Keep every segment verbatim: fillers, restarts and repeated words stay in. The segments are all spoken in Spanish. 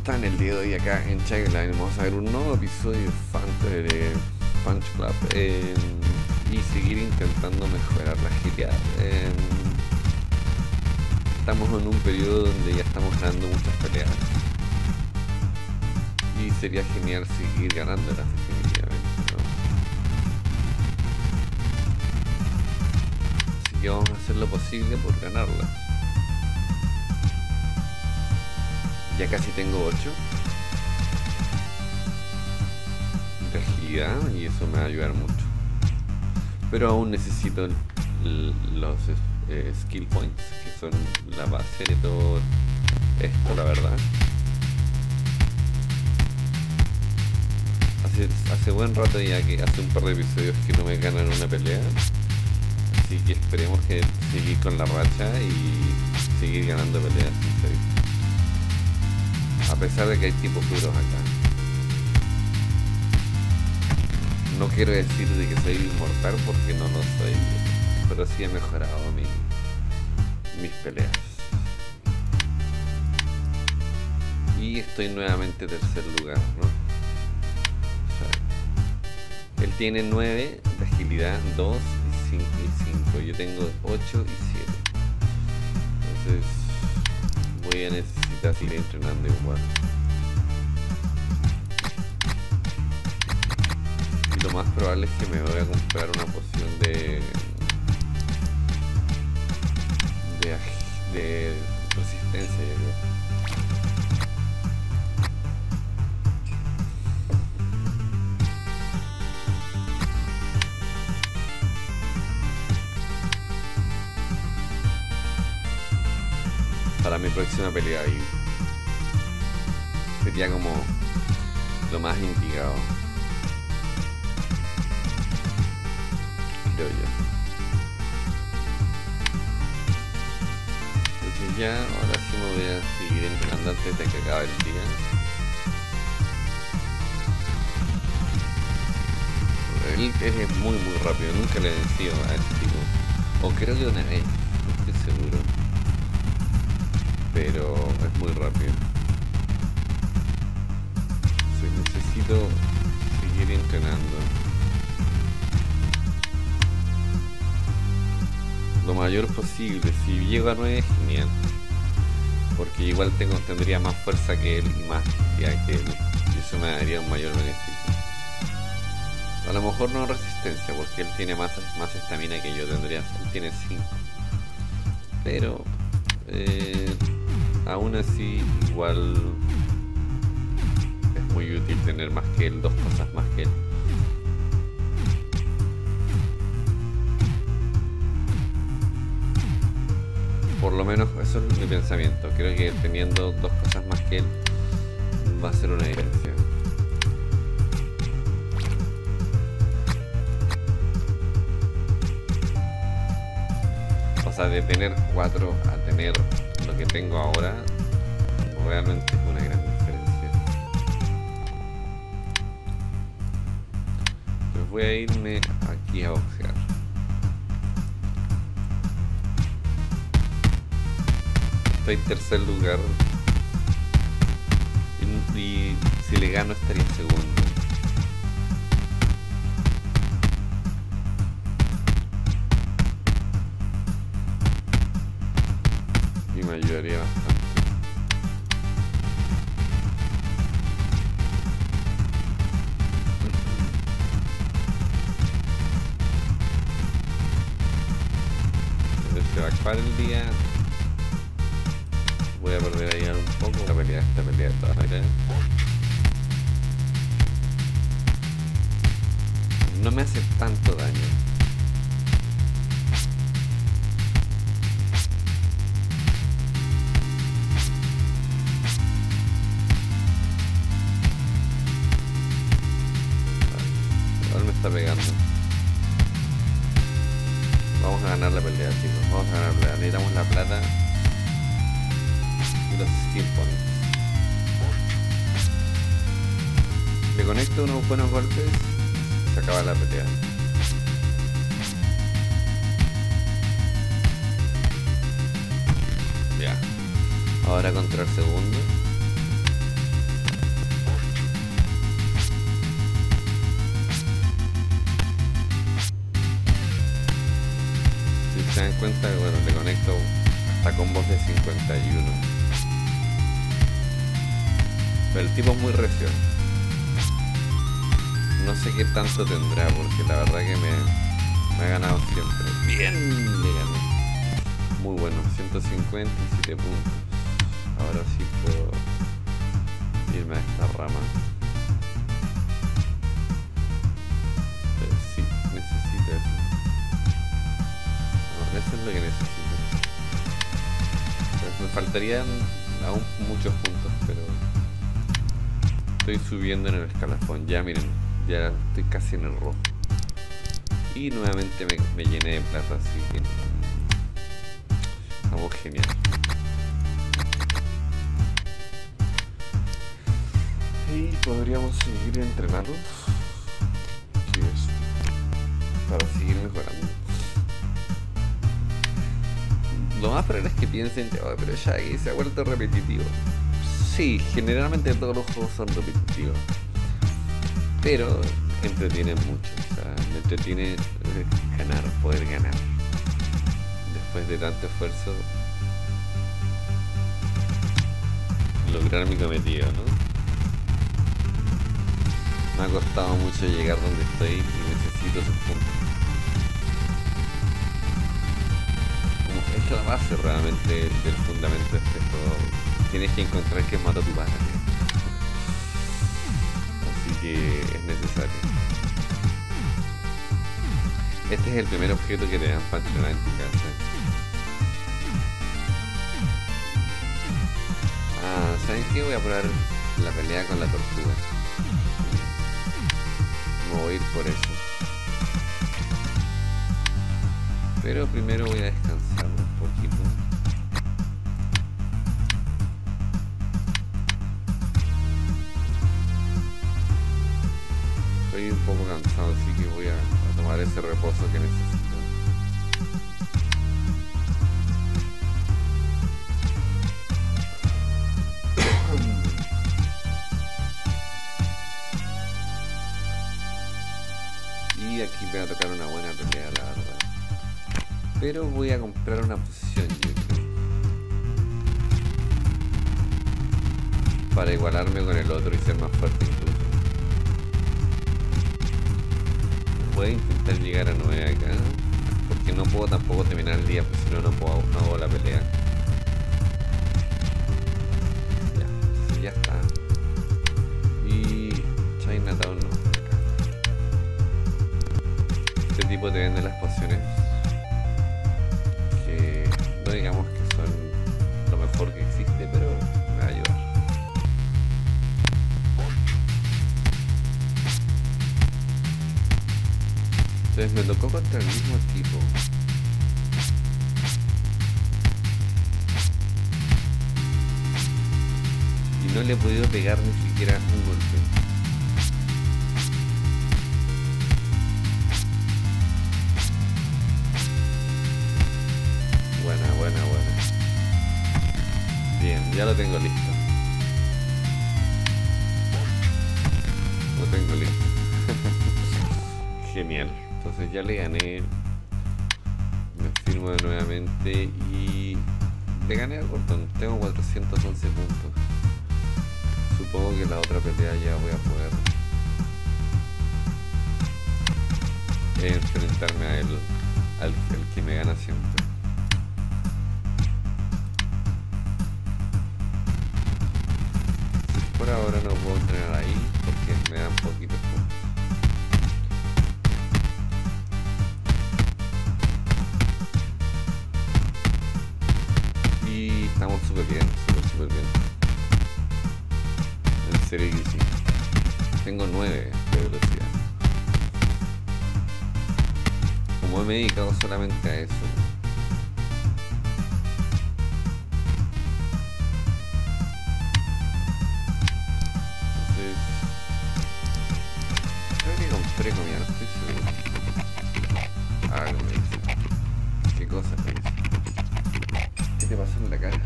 están el día de hoy acá en Chagline? Vamos a ver un nuevo episodio de Phantom de Punch Club eh, y seguir intentando mejorar la agilidad. Eh, estamos en un periodo donde ya estamos ganando muchas peleas y sería genial seguir ganándolas definitivamente, ¿no? Así que vamos a hacer lo posible por ganarlas. Ya casi tengo ocho de agilidad y eso me va a ayudar mucho. Pero aún necesito el, el, los eh, skill points, que son la base de todo esto, la verdad. Hace, hace buen rato ya que hace un par de episodios que no me ganan una pelea. Así que esperemos que seguir con la racha y seguir ganando peleas. A pesar de que hay tipos duros acá. No quiero decir de que soy inmortal porque no lo soy, pero sí he mejorado mi, mis peleas. Y estoy nuevamente en tercer lugar, ¿no? O sea, él tiene nueve de agilidad, dos y cinco. Yo tengo ocho y siete. Entonces voy a necesitar seguir entrenando igual. Y lo más probable es que me voy a comprar una poción de de, de resistencia, yo creo. Para mi próxima pelea ahí sería como lo más indicado, creo yo. Entonces ya, ahora sí me voy a seguir entrenando antes de que acabe el día. Él, él es muy muy rápido, nunca le he vencido a este tipo. O creo que una vez, no estoy seguro. Pero es muy rápido. Entonces necesito seguir entrenando lo mayor posible. Si llego a nueve, genial, porque igual tengo, tendría más fuerza que él y más agilidad que él, y eso me daría un mayor beneficio. A lo mejor no resistencia, porque él tiene más más estamina que yo tendría. Él tiene cinco, pero eh, aún así igual es muy útil tener más que él, dos cosas más que él. Por lo menos eso es mi pensamiento. Creo que teniendo dos cosas más que él va a ser una diferencia. O sea, de tener cuatro a tener lo que tengo ahora, realmente es una gran diferencia. Pues voy a irme aquí a boxear. Estoy en tercer lugar y, y si le gano estaría en segundo. Y me ayudaría bastante. Entonces se va a acabar el día. Voy a perder ahí un poco la pelea, esta pelea de todas maneras. No me hace tanto daño. Igual me está pegando. Vamos a ganar la pelea, chicos. Vamos a ganar la pelea. Necesitamos la plata y los skill points. Le conecto unos buenos golpes y se acaba la pelea. Ya. Ahora contra el segundo. cuenta que bueno, le conecto hasta combos de cincuenta y uno. Pero el tipo es muy recio. No sé qué tanto tendrá, porque la verdad que me, me ha ganado siempre. Bien, le gané. Muy bueno, ciento cincuenta y siete puntos. Ahora sí puedo irme a esta rama. Pero sí, necesito eso. No, eso es lo que necesito. Pues me faltarían aún muchos puntos, pero estoy subiendo en el escalafón. Ya miren, ya estoy casi en el rojo. Y nuevamente me, me llené de plata, así que estamos genial. Y podríamos seguir entrenando. Sí, es para seguir mejorando. Lo más probable es que piensen, oh, pero ya ahí se ha vuelto repetitivo. Sí, generalmente todos los juegos son repetitivos, pero entretienen mucho. O sea, me entretiene ganar, poder ganar. Después de tanto esfuerzo, lograr mi cometido, ¿no? Me ha costado mucho llegar donde estoy y necesito esos puntos. Como es la base realmente del fundamento de este juego. Tienes que encontrar quién mata a tu padre. Así que es necesario. Este es el primer objeto que te dan para entrenar en tu casa. Ah, ¿saben qué? Voy a probar la pelea con la tortuga. Me voy a ir por eso. Pero primero voy a descansar un poquito. Estoy un poco cansado, así que voy a, a tomar ese reposo que necesito. Y aquí me va a tocar una buena pelea, la verdad. Pero voy a comprar una posición, yo creo, para igualarme con el otro y ser más fuerte incluso. Voy a intentar llegar a nueve acá, porque no puedo tampoco terminar el día, porque si no, no puedo, no hago la pelea. Ya, sí, ya está. Y Chinatown no. Este tipo te vende las pociones que no digamos que son lo mejor que existe, pero me va a ayudar. Entonces me tocó contra el mismo tipo. Y no le he podido pegar ni siquiera un golpe. Buena, buena, buena. Bien, ya lo tengo listo. Lo tengo listo. Genial. Entonces ya le gané. Me firmo nuevamente y le gané al botón. Tengo cuatrocientos once puntos. Supongo que la otra pelea ya voy a poder enfrentarme a él, al, al que me gana siempre. Por ahora no puedo entrenar ahí porque me dan poquitos puntos. Y estamos súper bien, súper súper bien. En serio que sí. Tengo nueve de velocidad. Como me he dedicado solamente a eso. Compré comida, no estoy seguro. Ah, no me dice. ¿Qué cosa me dice? ¿Qué te pasó en la cara?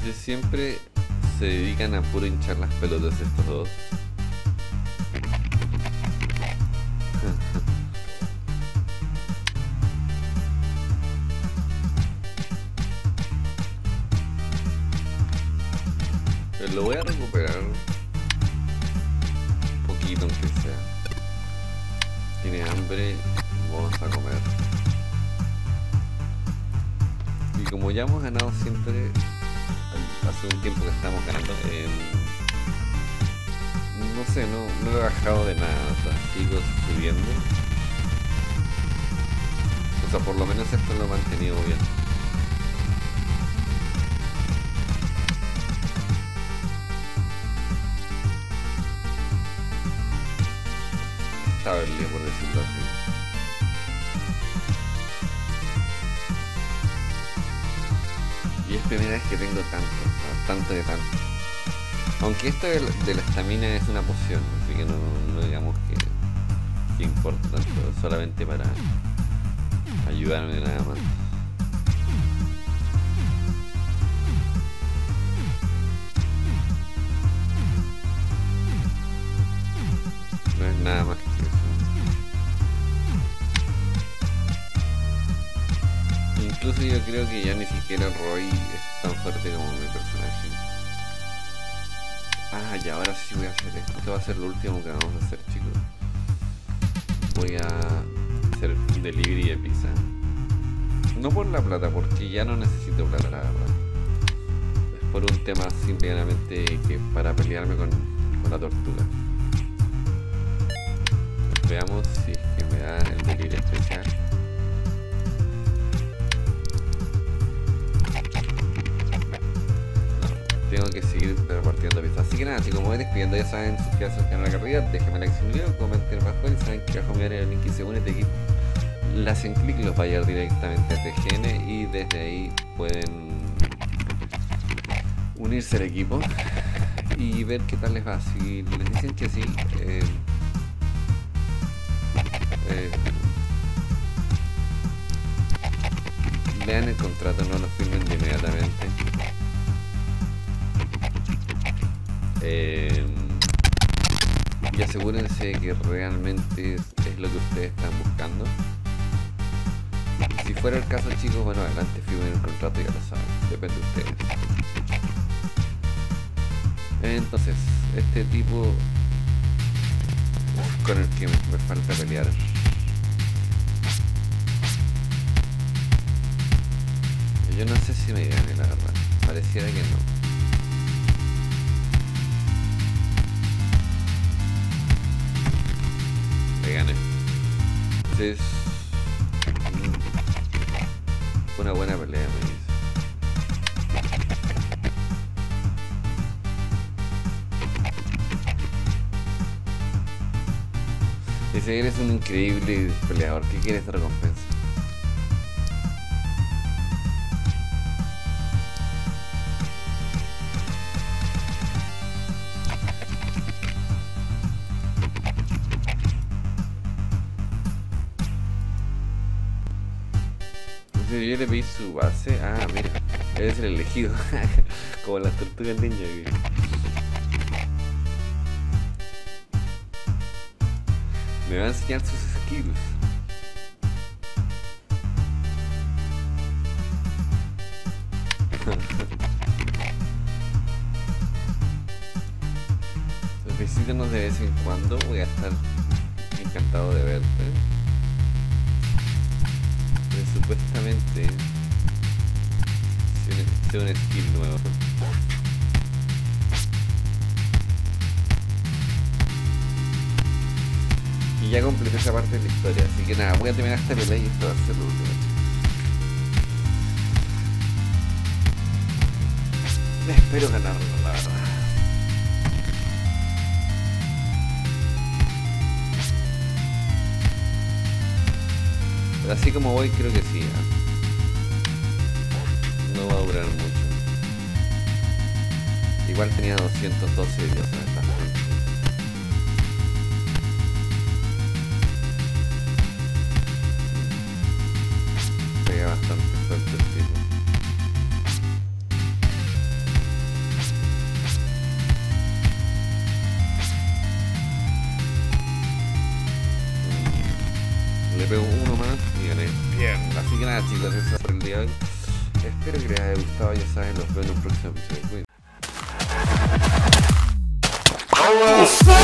De siempre se dedican a puro hinchar las pelotas estos dos. Pero lo voy a recuperar un poquito aunque sea. Tiene hambre, vamos a comer. Y como ya hemos ganado siempre, hace un tiempo que estamos ganando, eh, no sé, no, no he bajado de nada, o sea, sigo subiendo. O sea, por lo menos esto lo he mantenido bien. Estaba el lío, por decirlo así. Y es primera vez que tengo tanto, o sea, tanto de tanto. Aunque esto de la estamina es una poción, así que no, no digamos que, que importa tanto, solamente para ayudarme nada más. No es nada más que eso. Incluso yo creo que ya ni siquiera Roy es tan fuerte como mi personaje. Ah, y ahora sí voy a hacer esto. Esto va a ser lo último que vamos a hacer, chicos. Voy a hacer un delivery de pizza. No por la plata, porque ya no necesito plata, la verdad. Es por un tema simplemente que para pelearme con, con la tortuga. Veamos si es que me da el delivery especial. Tengo que seguir repartiendo pistas. Así que nada, chicos, me voy despidiendo. Ya saben, suscríbanse al canal de la carrera, déjenme like si un video, comenten abajo y saben que abajo me daré el link y se une este equipo. Le hacen clic y los va a llevar directamente a T G N y desde ahí pueden unirse al equipo y ver qué tal les va. Si les dicen que sí, eh, eh, lean el contrato, no lo firmen de inmediatamente. Eh, y asegúrense que realmente es, es lo que ustedes están buscando. Si fuera el caso, chicos, bueno, adelante, firmen el contrato, ya lo saben, depende de ustedes. Entonces, este tipo con el que me, me falta pelear. Yo no sé si me gane, la verdad, pareciera que no. Gané. Entonces, fue una buena pelea, me dice. Dice, eres un increíble peleador, ¿qué quieres de recompensa? Yo le pedí su base. Ah, mira, eres el elegido. Como las tortugas ninja. Me va a enseñar sus skills. Visítanos de vez en cuando. Voy a estar encantado de verte. Supuestamente es un skill nuevo. Y ya completé esa parte de la historia, así que nada, voy a terminar esta pelea y esto va a ser lo último. Espero ganarlo, la verdad. Pero así como voy, creo que sí, ¿eh? No va a durar mucho. Igual tenía doscientos doce días en esta parte. Pega bastante fuerte el tipo. gracias por el día de hoy. Espero que les haya gustado, ya saben, los veo en un próximo episodio. Cuídense.